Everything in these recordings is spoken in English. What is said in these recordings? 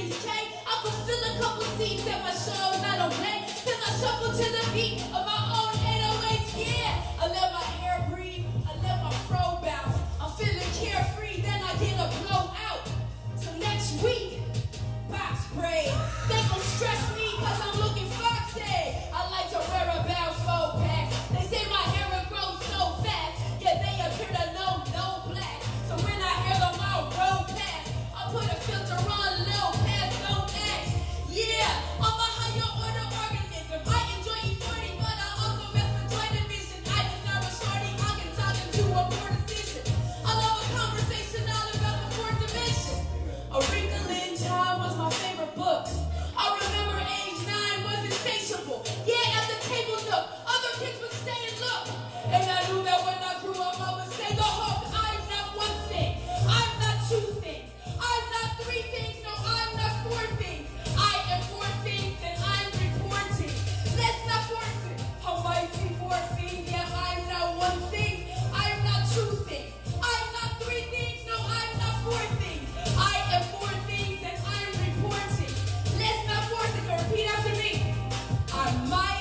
Mercedes K. I could fill a couple seats at my show, not on play, cause I shuffle to the beat of my own 808s, yeah. I let my hair breathe, I let my fro bounce. I'm feeling carefree, then I get a blowout. So next week, box braids. They gon' stress me cause I'm looking foxy. I like to wear a bounce faux packs. They say my hair will grow so fast, yeah, they appear to know no black. So when I hear them all roll past, I put a filter on low pass, don't ask. Yeah, I'm a higher order organism. I enjoy E40, but I also mess with joy division. I deserve a shorty, I can talk into a poor decision. I love a conversation all about the fourth dimension. A Wrinkle in Time was my favorite book. I remember age 9 was insatiable. Yeah, at the table nook, other kids would stay and look. And I knew that when I grew up, I would say the hook. I'm not one thing, I'm not two things, I'm not three things, no, I'm not four things. I am four things and I'm reporting. Let's not force it. How might be morphing? Yeah, I'm not one thing, I'm not two things, I'm not three things, no, I'm not four things. I am four things and I'm reporting. Let's not force it, but repeat after me. I'm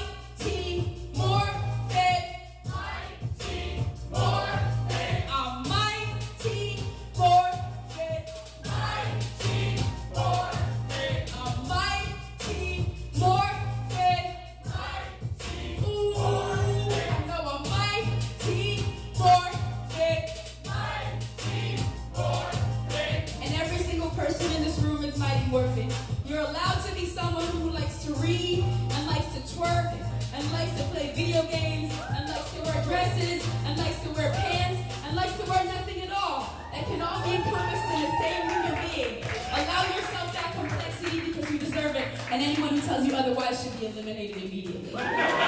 mighty morphin. Mighty morphin. I'm mighty morphin. Mighty morphin. I'm mighty morphin. Mighty morphin. I know I'm mighty morphin. Mighty morphin. And every single person in this room is mighty morphin. You're allowed to be someone who likes to read and likes to twerk and likes to play video games and likes to wear dresses and likes to wear pants and likes to wear nothing at all. That can all be encompassed in the same human being. Allow yourself that complexity because you deserve it, and anyone who tells you otherwise should be eliminated immediately.